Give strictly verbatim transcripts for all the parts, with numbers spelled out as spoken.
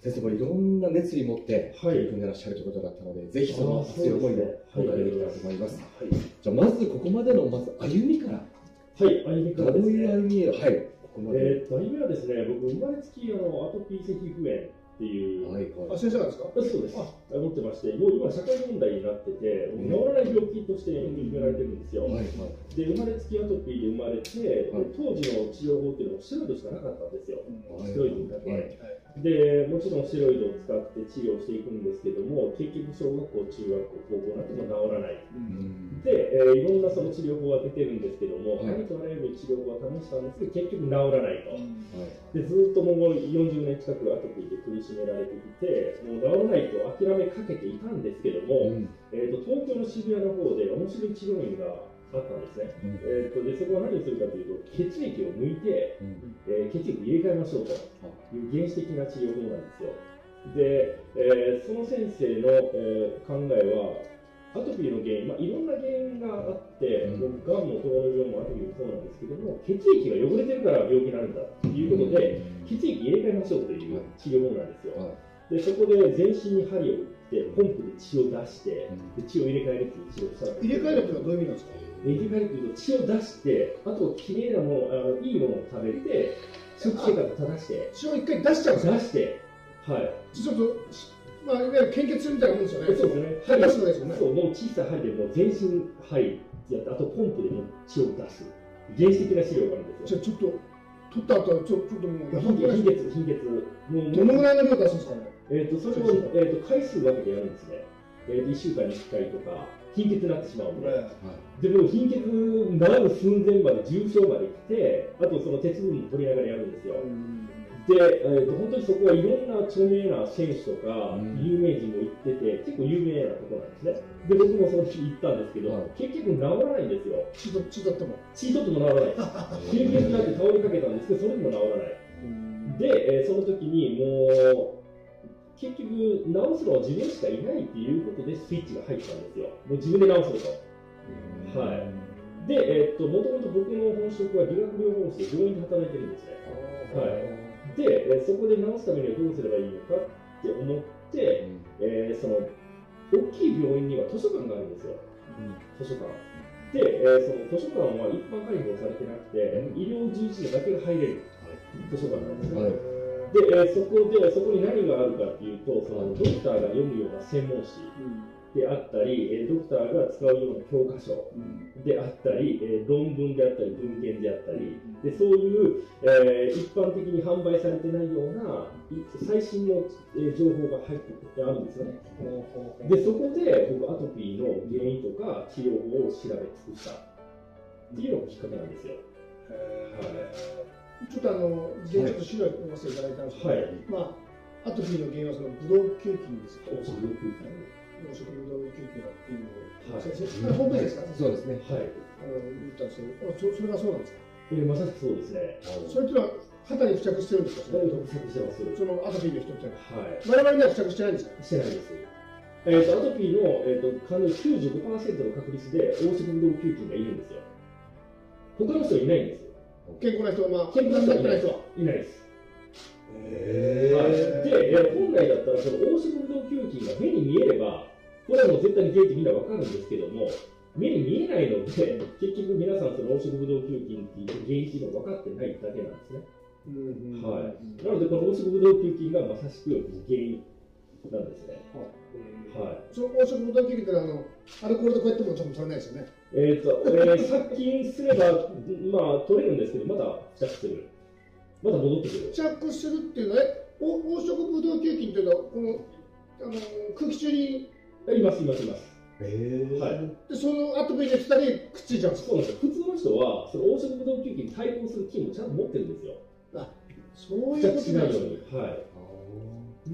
先生もいろんな熱意持って取り組んでらっしゃるということだったので、ぜひその熱い思いでお伺いできたらと思います。はい、じゃあまずここまでのまず歩みから。 はい、歩みからですね。 どういう歩み、はい。ここまで。 えー、歩みはですね、僕生まれつきあのアトピー性皮膚炎っていう、 はいはい、あ、先生なんですか？ そうです。あ、持ってまして、もう今社会問題になってて、治らない病気として認められてるんですよ。はいはい、で、生まれつきアトピーで生まれて、はい、当時の治療法っていうのはステロイドしかなかったんですよ。はい、ステロイドだけ、はいはい。で、もちろんステロイドを使って治療していくんですけども、結局小学校、中学校、高校になっても治らない。うん、で、えー、いろんなその治療法が出てるんですけども、はい、ありとあらゆる治療法を試したんですけど、結局治らないと。うん、で、ずっともうよんじゅうねん近くアトピーで苦しめられてきて、もう治らないと諦めかけていたんですけども、うん、えーと、東京の渋谷の方で面白い治療院があったんですね。うん、えーと、でそこは何をするかというと、血液を抜いて、うん、えー、血液を入れ替えましょうという原始的な治療法なんですよ。で、えー、その先生の、えー、考えは、アトピーの原因、まあ、いろんな原因があって、うん、がんも糖尿病もアトピーもそうなんですけども、血液が汚れてるから病気になるんだということで、うん、血液入れ替えましょうという治療法なんですよ。はい、でそこで全身に針を打って、ポンプで血を出して、うん、で血を入れ替えるという治療をしたんです。 入れ替えるというのはどういう意味なんですか？ 入れ替えるというと、血を出して、あときれいなもの、あのいいものを食べて、食生活を正して、 血を一回出しちゃうんですか？ 出して、はい。 ちょっとまあ、いわゆる献血みたいなもんですよね。 そうですね。 針出すのですよね。 そう、もう小さい針でもう全身針やって、あとポンプでも血を出す。原始的な治療があるんですよ。 じゃあちょっと、取った後はちょっともう、 貧血、貧血。 もうどのぐらいの量出すんですかね？ えっと、それを、えっと、回数分けてやるんですね。えっと、いっしゅうかんにいっかいとか、貧血になってしまうので。はい、でも、貧血治る寸前まで、重症まで来て、あとその鉄分も取りながらやるんですよ。で、えーと、本当にそこはいろんな著名な選手とか、有名人も行ってて、結構有名なところなんですね。で、僕もその日行ったんですけど、はい、結局治らないんですよ。 血と、血とっても。 血とっても治らないです。貧血になって倒れかけたんですけど、それでも治らない。で、えー、その時にもう、結局、治すのは自分しかいないっていうことでスイッチが入ったんですよ。もう自分で治そうと。はい。で、えー、っと、もともと僕の本職は理学療法士で病院で働いてるんですね。はい。で、そこで治すためにはどうすればいいのかって思って、うん、えー、その大きい病院には図書館があるんですよ、うん、図書館で、えー、その図書館は一般開放されてなくて、うん、医療従事者だけが入れる図書館なんですね、はい、で、えー、そこでそこに何があるかっていうと、そのドクターが読むような専門誌であったり、ドクターが使うような教科書であったり、論文であったり、文献であったり、でそういう、えー、一般的に販売されてないような最新の情報が入ってあるんですよね。で、そこで僕、アトピーの原因とか治療法を調べ尽くしたっていうのがきっかけなんですよ。 はい、ちょっとあの、事前ちょっと資料を読ませていただいたんですけど、はい、まあ、アトピーの原因はそのブドウ球菌ですけど、黄色ブドウ球菌黄色ブドウ球菌っていうのを、はい、先生、ホームページですか？ そうですね。 はい。あの、言ったんですけど、そ、それがそうなんですか？ えー、まさしくそうですね。 それってのは肌に付着してるんですか？ 肌に付着してます。 そのアトピーの人ってのは。 はい。 我々には付着してないんですか？ してないです。えっ、ー、と、アトピーの、えーと、可能 きゅうじゅうごパーセント の確率で黄色ブドウ球菌がいるんですよ。他の人はいないんですよ。 健康な人は、まあ、 健康な人はいない人はいないです。 へはい、で、えー、本来だったらその黄色ブドウ球菌が目に見えれば、これはもう絶対に原因ってみんなわかるんですけども、目に見えないので、結局皆さんその黄色ブドウ球菌っていう原因っていうのは分かってないだけなんですね。うんうん、はい。なのでこの黄色ブドウ球菌がまさしく原因なんですね。はい。 その黄色ブドウ球菌ってあのアルコールとこうやってもちょっと取れないですよね。 えっと、えー、殺菌すればまあ取れるんですけど、まだ付着する。まだ戻ってくる。 付着するっていうのは、え、黄色ブドウ球菌っていうのはこのあの空気中にいますいますいます。 へー、 はい、でそのアトピーの人だけくっついちゃうんですか？ そうなんですよ。普通の人はその黄色ブドウ球菌に対抗する菌をちゃんと持ってるんですよ。 あ、そういうことなんですね。 はい。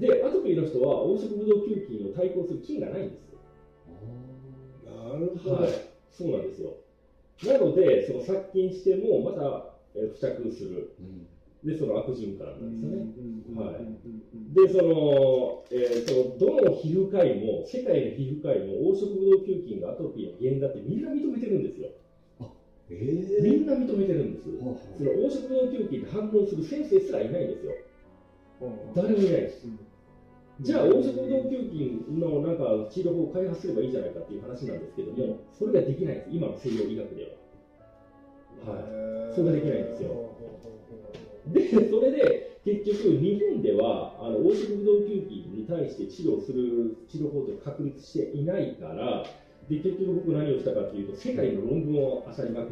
で、アトピーの人は黄色ブドウ球菌を対抗する菌がないんです。 なるほど、 はい。そうなんですよ。なので、その殺菌してもまた付着する。うん、で、その悪循環なんですよね。はい。で、その、えー、その、どの皮膚科医も、世界の皮膚科医も黄色ブドウ球菌がアトピーの原因だってみんな認めてるんですよ。あ、えー、みんな認めてるんです。はあはあ、その黄色ブドウ球菌に反応する先生すらいないんですよ。はあ、誰もいないです。 じゃあ黄色ブドウ球菌のなんか治療法を開発すればいいじゃないかっていう話なんですけども、それができないんです、今の西洋医学では。はい、それができないんですよ。で、それで結局、日本ではあの黄色ブドウ球菌に対して治療する治療法というのを確立していないから、で結局僕何をしたかというと、世界の論文を漁りまくって、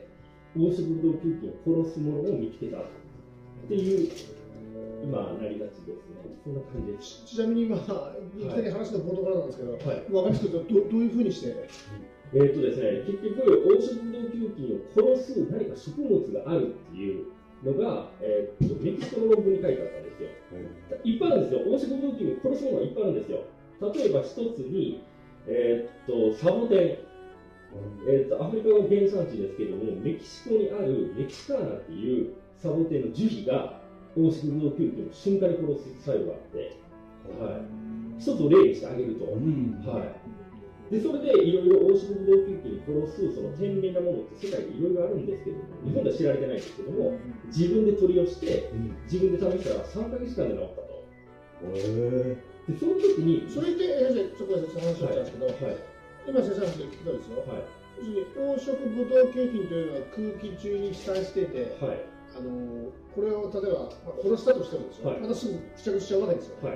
黄色ブドウ球菌を殺すものを見つけたっていう、今、成り立ちですね。そんな感じです。 ちなみに今、いきなり話の冒頭からなんですけど、はい、分かりますけど、どどういうふうにして。 えーっとですね、結局、黄色ブドウ球菌を殺す何か食物があるっていうのが、えー、っとメキシコの論文に書いてあったんですよ。うん、いっぱいあるんですよ。黄色ブドウ球菌を殺すものがいっぱいあるんですよ。例えば一つに、えー、っとサボテン、えー、っとアフリカの原産地ですけれども、メキシコにあるメキシカーナっていうサボテンの樹皮が黄色ブドウ球菌を瞬間に殺す作用があって、はい、一つを例にしてあげると、うん、はい、でそれでいろいろ黄色ブドウ球菌を殺すその天然なものって世界でいろいろあるんですけども、日本では知られてないんですけども、自分で取り寄して、自分で試したらさんかげつかんで治ったと。へー、でその時にそれって先生、そこで話をしたんですけど、はいはい、今先生の話で聞いたんですよ、はい、要するに黄色ブドウ球菌というのは空気中に飛散してて、はい、あのこれを例えば、まあ、殺したとしてもですよ、はい、またすぐ付着しちゃうわけですよ、はい、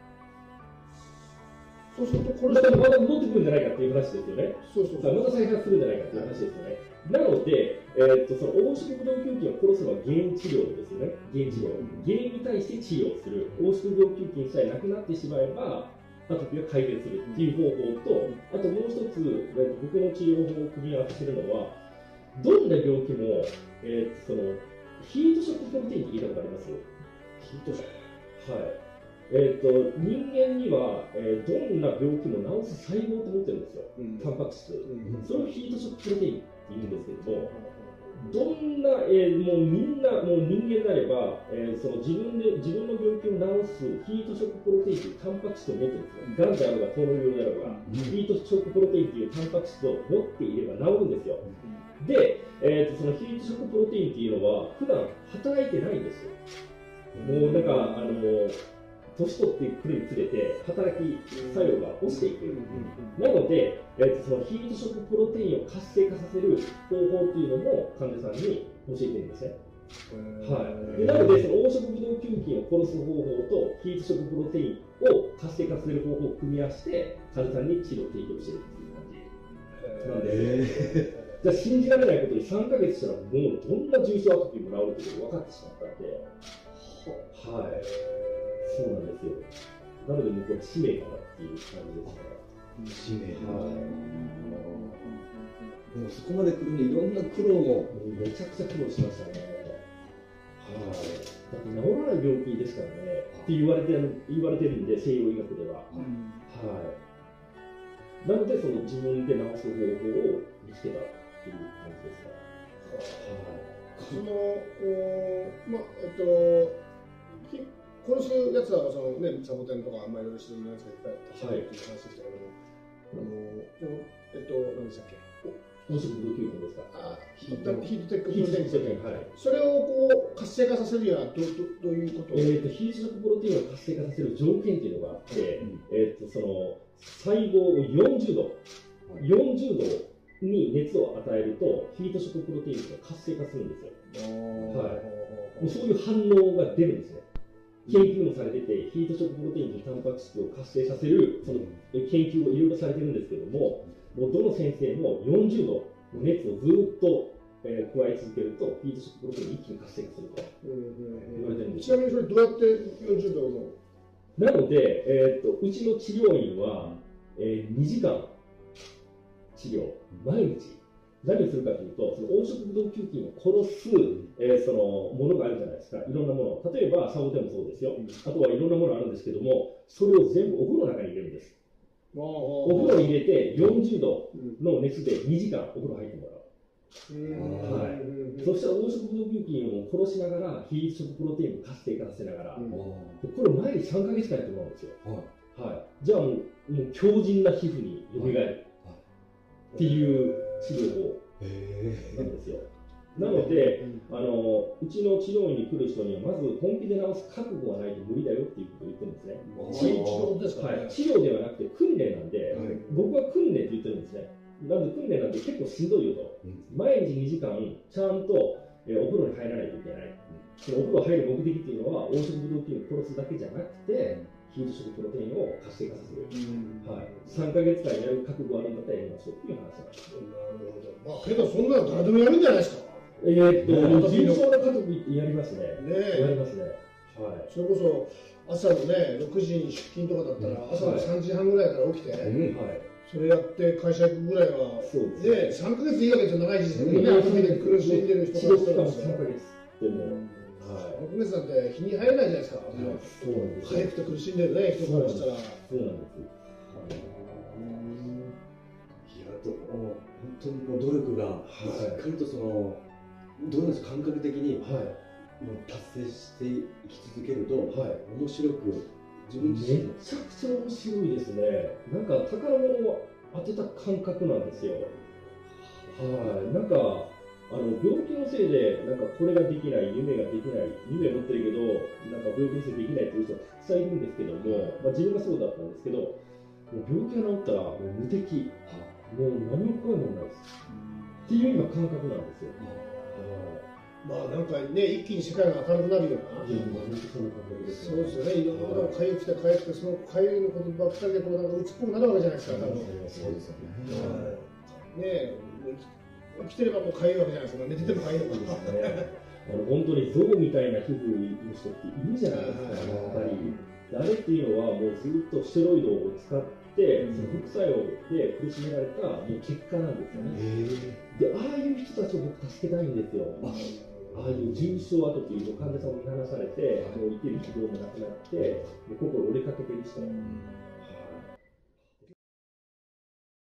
そうすると殺したらまた戻ってくるんじゃないかっていう話ですよね。 そうそうそう、 また再発するんじゃないかっていう話ですよね。なので、えー、っとその黄色ブドウ球菌を殺すのは原因治療ですよね。原因治療、原因に対して治療する。黄色ブドウ球菌さえなくなってしまえばアトピーが改善するっていう方法と、あともう一つ、えー、僕の治療法を組み合わせているのは、どんな病気も、えー、そのヒートショックプロテインって聞いたことあります？ヒートショック、はい、えー、と人間には、えー、どんな病気も治す細胞と思ってるんですよ、うん、タンパク質、うん、それをヒートショックプロテインって言うんですけれども、どんな、えー、もうみんなもう人間であれば、えー、その自分で自分の病気を治すヒートショックプロテインというタンパク質を持ってるんですよ。がんであるが糖尿病であるが、うん、ヒートショックプロテインというタンパク質を持っていれば治るんですよ。で、えー、とそのヒートショックプロテインっていうのは普段働いてないんですよ。もうなんかあの年取ってくるにつれて働き作用が落ちていく、うん、なので、えー、とそのヒートショックプロテインを活性化させる方法っていうのも患者さんに教えてるんですね。はい、でなのでその黄色ブドウ球菌を殺す方法とヒートショックプロテインを活性化させる方法を組み合わせて患者さんに治療を提供しているっていう感じなんですよ。じゃあ信じられないことにさんかげつしたらもうどんな重症アトピーも治るっていうことが分かってしまったんで、はい、そうなんですよ。なのでもうこれ使命かなっていう感じですね。 使命、はい。でもそこまで来るにいろんな苦労もめちゃくちゃ苦労しましたね。はい。だって治らない病気ですからねって言われてる言われてるんで西洋医学では、うん、はい。なのでその自分で治す方法を見つけた。っていう感じですか。 そのおまえっと殺すやつはそのねサボテンとかあんまりいろいろしてるやつがいっぱいあったっていう話でしたけども、あのえっと何でしたっけ？ 黄色ブドウ球菌ですか？あ、 ヒートヒートテックプロテイン、はい。それをこう活性化させるにはどどどういうこと？ えっとヒートショックプロテインを活性化させる条件っていうのがあって、うん、えっとその細胞をよんじゅうど、よんじゅうどに熱を与えるとヒートショックプロテインが活性化するんですよ。はい、もうそういう反応が出るんですね。研究もされてて、ヒートショックプロテインというタンパク質を活性させるその研究をいろいろされてるんですけども、もうどの先生もよんじゅうどの熱をずっと、えー、加え続けるとヒートショックプロテインが一気に活性化すると言われてるんです。 ちなみにそれどうやってよんじゅうどをなので、えー、っとうちの治療院は、えー、にじかん治療、毎日何をするかというと、その黄色ブドウ球菌を殺す、えー、そのものがあるじゃないですか。いろんなもの、例えばサボテンもそうですよ。あとはいろんなものあるんですけども、それを全部お風呂の中に入れるんです。お風呂に入れてよんじゅうどの熱でにじかんお風呂入ってもらう。はい、そしたら黄色ブドウ球菌を殺しながらヒートショックプロテインを活性化させながら、うん、これを毎日さんかげつかんやってもらうんですよ。はいはい、じゃあもう、もう強靭な皮膚に蘇るっていう治療法なんですよ。 なので、あのうちの治療院に来る人にはまず本気で治す覚悟がないと無理だよっていうことを言ってるんですね。 治療ですかね、 はい、治療ではなくて訓練なんで、 はい、僕は訓練って言ってるんですね。なんで訓練なんて結構しんどいよと、うん、毎日にじかんちゃんと、えー、お風呂に入らないといけない、うん、そのお風呂入る目的っていうのは黄色ブドウ球を殺すだけじゃなくて、ヒート食プロテインを活性化させる、うんはい、さんかげつかんやる覚悟あるんだったらやりましょうっていう話なんですよ。 なるほど、まあ、けどそんなの誰でもやるんじゃないですか。 えー、っと重症な家族やりますね。ねやりますね。はい。 それこそ朝のねろくじに出勤とかだったら、朝のさんじはんぐらいから起きて、はい、それやって会社行くぐらいはねさんかげついいわけじゃ長いですよね。頭で苦しんでる人がいたらさんかげつでも。さんかげつなんて日に入らないじゃないですか。そうなんです。早くて苦しんでるね人からしたら。そうなんです。 いやと本当にこう努力がしっかりとそのどうなんですか感覚的に。もう達成していき続けると、はい、面白く自分自身めちゃくちゃ面白いですね。なんか宝物を当てた感覚なんですよ。はい、なんかあの病気のせいでなんかこれができない、夢ができない、夢持ってるけどなんか病気のせいでできないという人はたくさんいるんですけども、まあ、自分がそうだったんですけど、もう病気が治ったらもう無敵、もう何も怖いものないですっていう今感覚なんですよ。 まあなんかね、一気に世界が明るくなるような、そうですよね、いろんなことがかゆくてかゆくて、そのかゆいのことばっかりでこうなんか鬱っぽくなるわけじゃないですか、多分そうですよね。ね起きてればもうかゆいわけじゃないですか、寝ててもかゆいのかな。本当に象みたいな皮膚の人っているじゃないですか、やっぱり。あれっていうのは、もうずっとステロイドを使って、その副作用で苦しめられたもう結果なんですよね。で、ああいう人たちを僕、助けたいんですよ。ああいう重症アトピーの患者さんを見放されて、もう生きる希望もなくなって、心折れかけてる人、